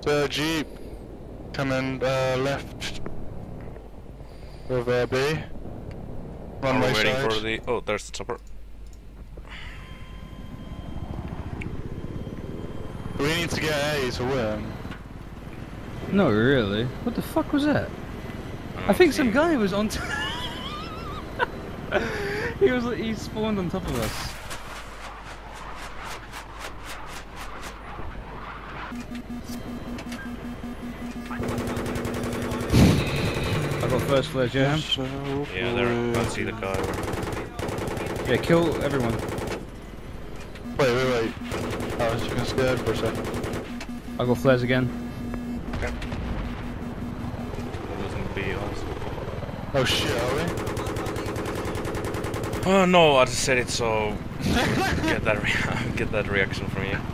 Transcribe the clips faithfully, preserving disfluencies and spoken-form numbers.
The Jeep coming uh, left of uh, B. I'm Runway waiting side. for the. Oh, there's the chopper. We need to get A to win. No, really. What the fuck was that? I, I think some guy was on. T he was. He spawned on top of us. I got first flare jam. Yeah, there. I can't see the guy. Yeah, kill everyone. Wait, wait, wait. I was just scared for a second. I got flares again. Okay. That doesn't be also. Oh shit, are we? Oh no! I just said it so. get that re get that reaction from you.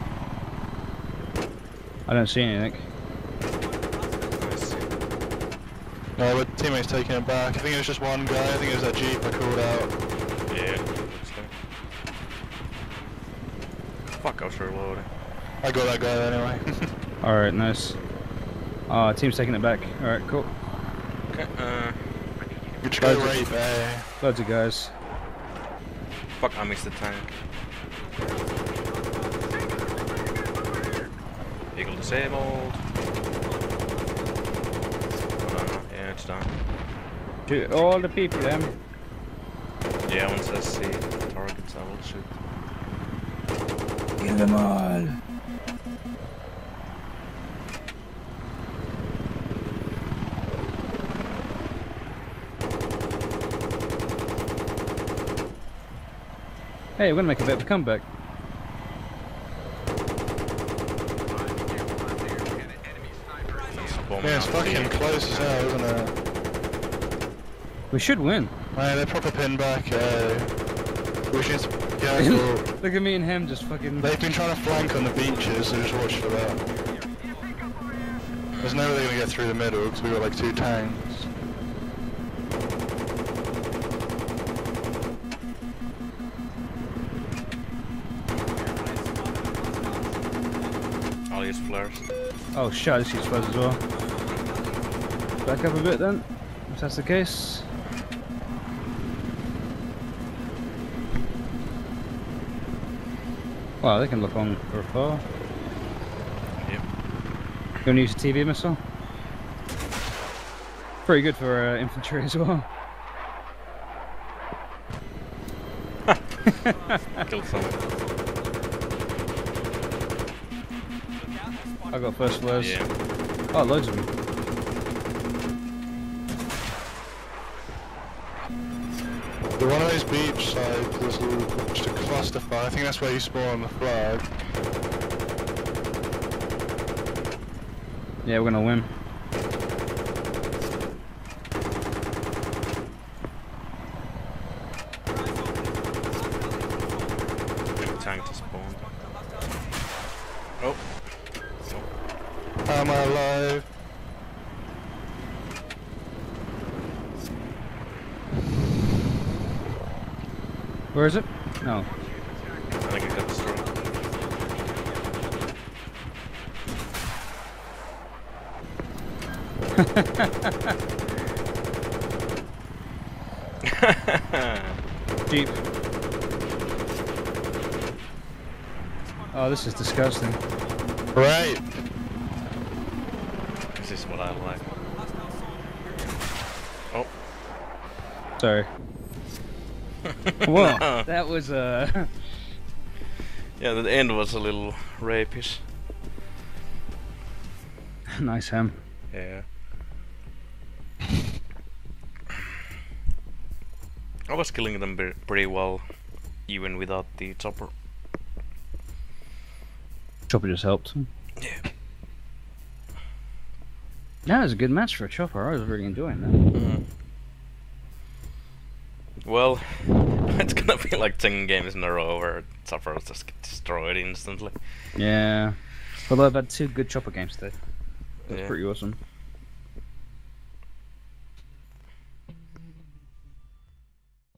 I don't see anything. Nice. No, but teammate's taking it back. I think it was just one guy. I think it was that Jeep I called out. Yeah. Fuck! I was reloading. I got that guy anyway. Alright, nice. Ah, team's taking it back. Alright, cool. Okay. Uh. We just go Loads of- rape A. Loads of guys. Fuck! I missed the tank. Eagle disabled. Oh, no, no. Yeah, it's done. Shoot all the people, them. Yeah, once I see targets, I will shoot. Kill them all. Hey, we're gonna make a bit of a comeback. Yeah, it's fucking close as hell, isn't it? We should win. Man, they're proper pinned back. Uh, we should be careful. Look at me and him just fucking. They've been trying to flank on the beaches, so just watch for that. There's no way they're gonna get through the middle because we got like two tanks. I'll use flares. Oh shit, I shoots flares as well. Back up a bit then, if that's the case. Wow, they can look on for afar. Yep. You wanna use a T V missile? Pretty good for uh, infantry as well. Killed someone. I got first flares. Yeah. Oh, loads of them. The one of those beach sides, there's a little, just a clusterfuck. I think that's where you spawn the flag. Yeah, we're gonna win. Tank to spawn. Oh. Am I alive? Where is it? No. I think I got destroyed. Jeep. Oh, this is disgusting. Right. This is what I like. Oh. Sorry. Whoa, No. that was uh Yeah, the end was a little rapish. nice ham. Yeah. I was killing them be- pretty well, even without the chopper. Chopper just helped. Yeah. That was a good match for a chopper. I was really enjoying that. Mm. Well, it's gonna be like ten games in a row where choppers just get destroyed instantly. Yeah. Although I've had two good chopper games today. That's Yeah. pretty awesome.